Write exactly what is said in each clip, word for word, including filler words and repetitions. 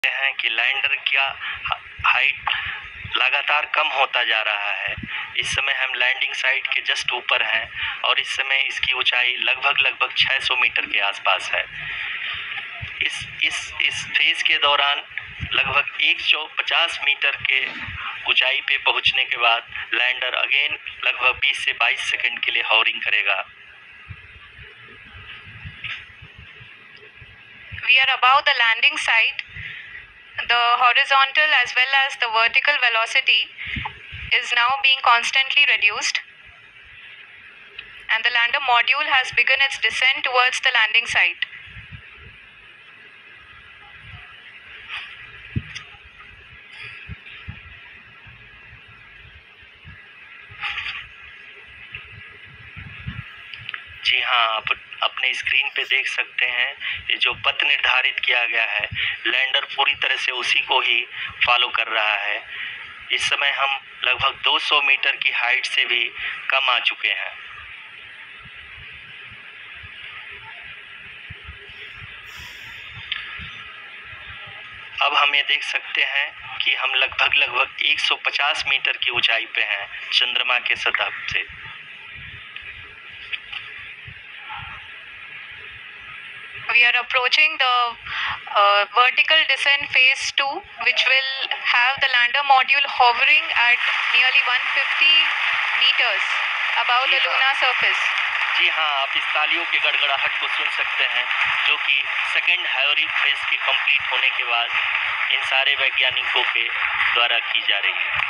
हैं कि लैंडर का हाइट लगातार कम होता जा रहा है। इस समय हम लैंडिंग साइट के जस्ट ऊपर हैं और इस समय इसकी ऊंचाई लगभग लगभग छह सौ मीटर के आसपास है। इस इस इस फेज के दौरान लगभग एक सौ पचास मीटर के ऊंचाई पे पहुंचने के बाद लैंडर अगेन लगभग बीस से बाईस सेकंड के लिए हॉवरिंग करेगा। We are above the landing site. The horizontal as well as the vertical velocity is now being constantly reduced, and the lander module has begun its descent towards the landing site. जी हाँ, आप अपने screen पे देख सकते हैं ये जो पथ निर्धारित किया गया है, लैंडर पूरी तरह से उसी को ही फॉलो कर रहा है। इस समय हम लगभग दो सौ मीटर की हाइट से भी कम आ चुके हैं। अब हम ये देख सकते हैं कि हम लगभग लगभग एक सौ पचास मीटर की ऊंचाई पे हैं चंद्रमा के सतह से। We are approaching the uh, vertical descent phase two, which will have the lander module hovering at nearly one hundred fifty meters above the lunar surface. जी हाँ, आप इस तालियों के गड़गड़ाहट को सुन सकते हैं जो कि सेकेंड हाइवरिंग फेज के कंप्लीट होने के बाद इन सारे वैज्ञानिकों के द्वारा की जा रही है।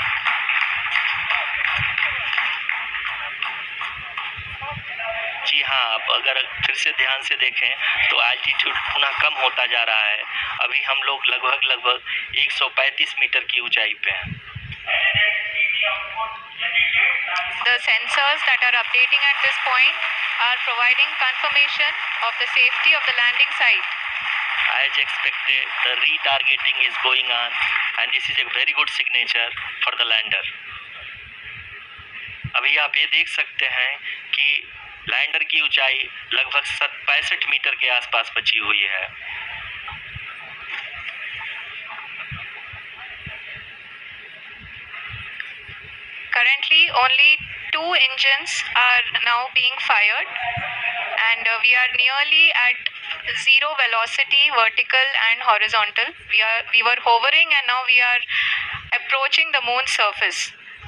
जी हाँ, आप अगर फिर से ध्यान से देखें तो एल्टीट्यूड पुनः कम होता जा रहा है। अभी हम लोग लगभग लगभग एक सौ पैंतीस मीटर की ऊंचाई पे हैं। The sensors that are updating at this point are providing confirmation of the safety of the landing site. As expected, the retargeting is going on and this is a very good signature for the lander. अभी आप ये देख सकते हैं कि lander की ऊंचाई लगभग पैंसठ मीटर के आसपास बची हुई है। Currently, only two engines are now being fired, and uh, we are nearly at zero velocity, vertical and horizontal. We are we were hovering, and now we are approaching the moon's surface.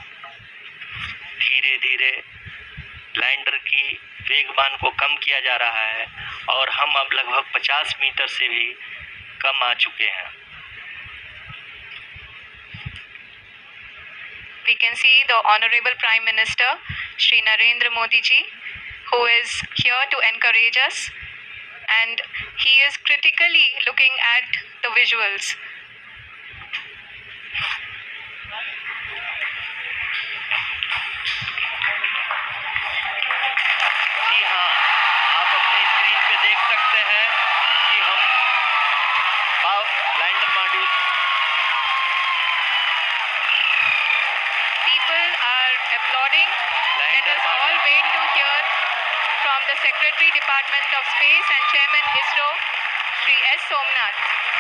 धीरे धीरे lander की वेगमान को कम किया जा रहा है और हम अब लगभग पचास मीटर से भी कम आ चुके हैं। We can see the Honorable Prime Minister, Shri Narendra Modi ji, who is here to encourage us, and he is critically looking at the visuals. जी हाँ, आप अपने स्क्रीन पे देख सकते हैं कि हम lander module People are applauding. Let us all wait to hear from the Secretary Department of Space and Chairman ISRO, Shri S. Somnath.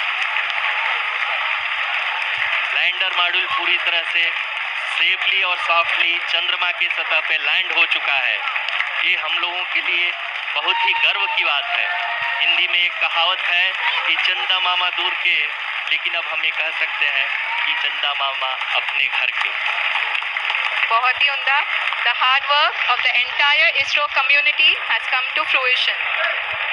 Lander module पूरी तरह से सेफली और सॉफ्टली चंद्रमा की सतह पे लैंड हो चुका है। ये हम लोगों के लिए बहुत ही गर्व की बात है। हिंदी में एक कहावत है कि चंदा मामा दूर के, लेकिन अब हम ये कह सकते हैं कि चंदा मामा अपने घर के। बहुत ही उम्दा। The hard work of the entire ISRO community has come to fruition.